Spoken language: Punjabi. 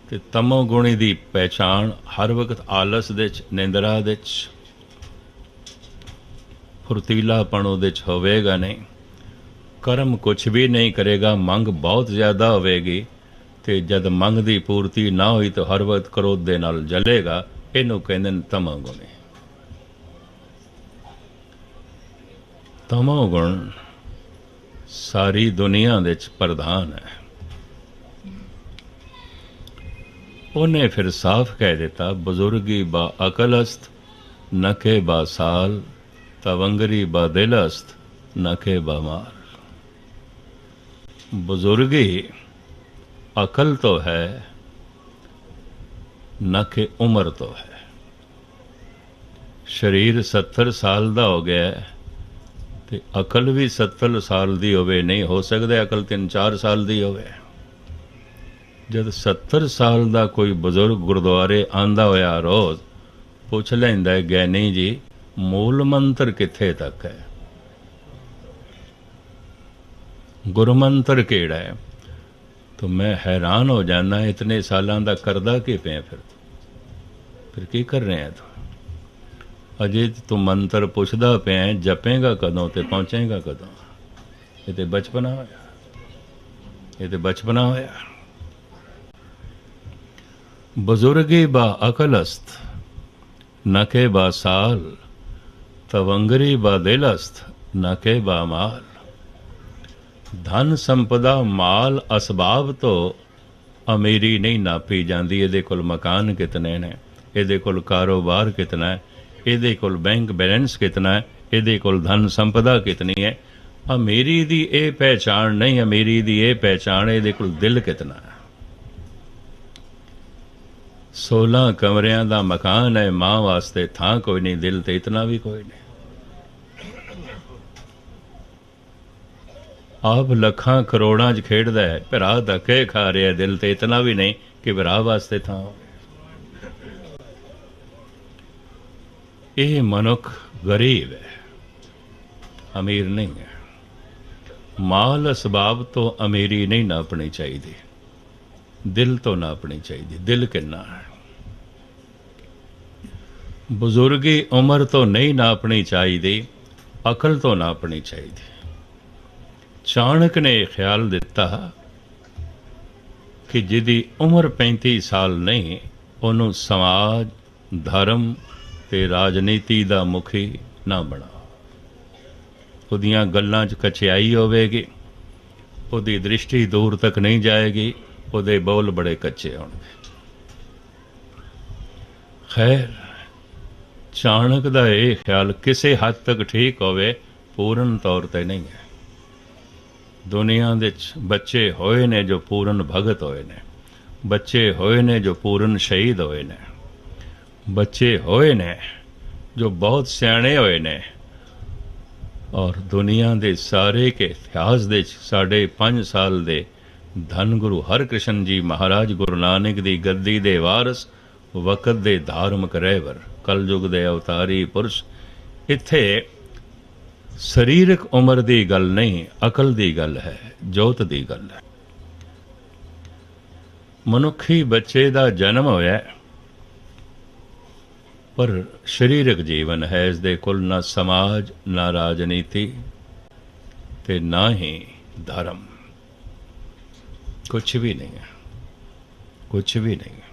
ਤੇ ਤਮੋ ਗੁਣੀ ਦੀ ਪਹਿਚਾਣ ਹਰ ਵਕਤ ਆਲਸ ਦੇ 'ਚ, ਨਿੰਦਰਾ ਦੇ 'ਚ, ਫੁਰਤੀਲਾਪਣ ਉਹਦੇ 'ਚ ਹੋਵੇਗਾ ਨਹੀਂ। ਕਰਮ ਕੁਛ ਵੀ ਨਹੀਂ ਕਰੇਗਾ, ਮੰਗ ਬਹੁਤ ਜ਼ਿਆਦਾ ਹੋਵੇਗੀ, ਤੇ ਜਦ ਮੰਗ ਦੀ ਪੂਰਤੀ ਨਾ ਹੋਈ ਤਾਂ ਹਰ ਵਕਤ ਕ੍ਰੋਧ ਦੇ ਨਾਲ ਜਲੇਗਾ। ਇਹਨੂੰ ਕਹਿੰਦੇ ਨੇ ਤਮੋ ਗੁਣੀ। ਤਮੋ ਗੁਣ ਸਾਰੀ ਦੁਨੀਆ ਦੇ 'ਚ ਪ੍ਰਧਾਨ ਹੈ। ਉਹਨੇ ਫਿਰ ਸਾਫ਼ ਕਹਿ ਦਿੱਤਾ, ਬਜ਼ੁਰਗੀ ਬਾ ਅਕਲਸਤ ਨਕੇ ਬਾ ਸਾਲ, ਤਵੰਗਰੀ ਬਾ ਦਿਲਸਤ ਨਕੇ ਬਾ ਮਾਰ। ਬਜ਼ੁਰਗੀ ਅਕਲ ਤੋਂ ਹੈ, ਨਾ ਕਿ ਉਮਰ ਤੋਂ ਹੈ। ਸਰੀਰ 70 ਸਾਲ ਦਾ ਹੋ ਗਿਆ ਤੇ ਅਕਲ ਵੀ 70 ਸਾਲ ਦੀ ਹੋਵੇ, ਨਹੀਂ ਹੋ ਸਕਦਾ ਅਕਲ 3-4 ਸਾਲ ਦੀ ਹੋਵੇ। ਜਦ 70 ਸਾਲ ਦਾ ਕੋਈ ਬਜ਼ੁਰਗ ਗੁਰਦੁਆਰੇ ਆਂਦਾ ਹੋਇਆ ਰੋਜ਼ ਪੁੱਛ ਲੈਂਦਾ ਹੈ, ਗਿਆਨੀ ਜੀ ਮੂਲ ਮੰਤਰ ਕਿੱਥੇ ਤੱਕ ਹੈ, ਗੁਰਮੰਤਰ ਕਿਹੜਾ ਹੈ, ਤਾਂ ਮੈਂ ਹੈਰਾਨ ਹੋ ਜਾਂਦਾ, ਇਤਨੇ ਸਾਲਾਂ ਦਾ ਕਰਦਾ ਕੀ ਪਿਆ, ਫਿਰ ਕੀ ਕਰ ਰਿਹਾ ਤੂੰ? ਅਜੇ ਤੂੰ ਮੰਤਰ ਪੁੱਛਦਾ ਪਿਆ, ਜਪੇਗਾ ਕਦੋਂ ਤੇ ਪਹੁੰਚੇਗਾ ਕਦੋਂ? ਇਹ ਤੇ ਬਚਪਨਾ ਹੋਇਆ, ਇਹ ਤੇ ਬਚਪਨਾ ਹੋਇਆ। ਬਜ਼ੁਰਗੀ ਬਾ ਅਕਲਸਤ ਨਕੇ ਬਾ ਸਾਲ, ਤਵੰਗਰੀ ਬਾ ਦਿਲਸਤ ਨਕੇ ਬਾ ਮਾਲ। ਧਨ ਸੰਪਦਾ ਮਾਲ ਅਸਬਾਬ ਤੋਂ ਅਮੀਰੀ ਨਹੀਂ ਨਾਪੀ ਜਾਂਦੀ। ਇਹਦੇ ਕੋਲ ਮਕਾਨ ਕਿਤਨੇ ਨੇ, ਇਹਦੇ ਕੋਲ ਕਾਰੋਬਾਰ ਕਿਤਨਾ ਹੈ, ਇਹਦੇ ਕੋਲ ਬੈਂਕ ਬੈਲੈਂਸ ਕਿਤਨਾ ਹੈ, ਇਹਦੇ ਕੋਲ ਧਨ ਸੰਪਦਾ ਕਿਤਨੀ ਹੈ। ਅਮੀਰੀ ਦੀ ਇਹ ਪਹਿਚਾਣ ਨਹੀਂ, ਅਮੀਰੀ ਦੀ ਇਹ ਪਹਿਚਾਣ ਇਹਦੇ ਕੋਲ ਦਿਲ ਕਿਤਨਾ ਹੈ। 16 ਕਮਰਿਆਂ ਦਾ ਮਕਾਨ ਹੈ, ਮਾਂ ਵਾਸਤੇ ਥਾਂ ਕੋਈ ਨਹੀਂ, ਦਿਲ ਤੇ ਇਤਨਾ ਵੀ ਕੋਈ ਨਹੀਂ। ਆਪ ਲੱਖਾਂ ਕਰੋੜਾਂ 'ਚ ਖੇਡਦਾ ਹੈ, ਭਰਾ ਧੱਕੇ ਖਾ ਰਿਹਾ, ਦਿਲ ਤੇ ਇਤਨਾ ਵੀ ਨਹੀਂ ਕਿ ਭਰਾ ਵਾਸਤੇ ਥਾਂ ਹੋਵੇ। ਇਹ ਮਨੁੱਖ ਗਰੀਬ ਹੈ, ਅਮੀਰ ਨਹੀਂ ਹੈ। ਮਾਲ ਅਸਬਾਬ ਤੋਂ ਅਮੀਰੀ ਨਹੀਂ ਨਾਪਣੀ ਚਾਹੀਦੀ, ਦਿਲ ਤੋਂ ਨਾਪਣੀ ਚਾਹੀਦੀ। ਦਿਲ ਕਿੰਨਾ ਹੈ? ਬਜ਼ੁਰਗੀ ਉਮਰ ਤੋਂ ਨਹੀਂ ਨਾਪਣੀ ਚਾਹੀਦੀ, ਅਕਲ ਤੋਂ ਨਾਪਣੀ ਚਾਹੀਦੀ। ਚਾਣਕ ਨੇ ਇਹ ਖਿਆਲ ਦਿੱਤਾ ਕਿ ਜਿਹਦੀ ਉਮਰ 35 ਸਾਲ ਨਹੀਂ, ਉਹਨੂੰ ਸਮਾਜ, ਧਰਮ ਤੇ ਰਾਜਨੀਤੀ ਦਾ ਮੁਖੀ ਨਾ ਬਣਾਓ। ਉਹਦੀਆਂ ਗੱਲਾਂ 'ਚ ਕਚਿਆਈ ਹੋਵੇਗੀ, ਉਹਦੀ ਦ੍ਰਿਸ਼ਟੀ ਦੂਰ ਤੱਕ ਨਹੀਂ ਜਾਏਗੀ, ਉਹਦੇ ਬੋਲ ਬੜੇ ਕੱਚੇ ਹੋਣਗੇ। ਖੈਰ, ਚਾਣਕ ਦਾ ਇਹ ਖਿਆਲ ਕਿਸੇ ਹੱਦ ਤੱਕ ਠੀਕ ਹੋਵੇ, ਪੂਰਨ ਤੌਰ ਤੇ ਨਹੀਂ ਹੈ। ਦੁਨੀਆ ਦੇ 'ਚ ਬੱਚੇ ਹੋਏ ਨੇ ਜੋ ਪੂਰਨ ਭਗਤ ਹੋਏ ਨੇ, ਬੱਚੇ ਹੋਏ ਨੇ ਜੋ ਪੂਰਨ ਸ਼ਹੀਦ ਹੋਏ ਨੇ, ਬੱਚੇ ਹੋਏ ਨੇ ਜੋ ਬਹੁਤ ਸਿਆਣੇ ਹੋਏ ਨੇ। ਔਰ ਦੁਨੀਆ ਦੇ ਸਾਰੇ ਕੇ ਇਤਿਹਾਸ ਦੇ 'ਚ ਸਾਡੇ 5 ਸਾਲ ਦੇ ਧੰਨ ਗੁਰੂ ਹਰਕ੍ਰਿਸ਼ਨ ਜੀ ਮਹਾਰਾਜ ਗੁਰੂ ਨਾਨਕ ਦੀ ਗੱਦੀ ਦੇ ਵਾਰਸ, ਵਕਤ ਦੇ ਧਾਰਮਿਕ ਰਹਿਬਰ, ਕਲਯੁਗ ਦੇ ਅਵਤਾਰੀ ਪੁਰਸ਼। ਇੱਥੇ ਸਰੀਰਕ ਉਮਰ ਦੀ ਗੱਲ ਨਹੀਂ, ਅਕਲ ਦੀ ਗੱਲ ਹੈ, ਜੋਤ ਦੀ ਗੱਲ ਹੈ। ਮਨੁੱਖੀ ਬੱਚੇ ਦਾ ਜਨਮ ਹੋਇਆ, ਪਰ ਸਰੀਰਕ ਜੀਵਨ ਹੈ। ਇਸ ਦੇ ਕੋਲ ਨਾ ਸਮਾਜ, ਨਾ ਰਾਜਨੀਤੀ ਤੇ ਨਾ ਹੀ ਧਰਮ, ਕੁਛ ਵੀ ਨਹੀਂ ਹੈ, ਕੁਛ ਵੀ ਨਹੀਂ ਹੈ।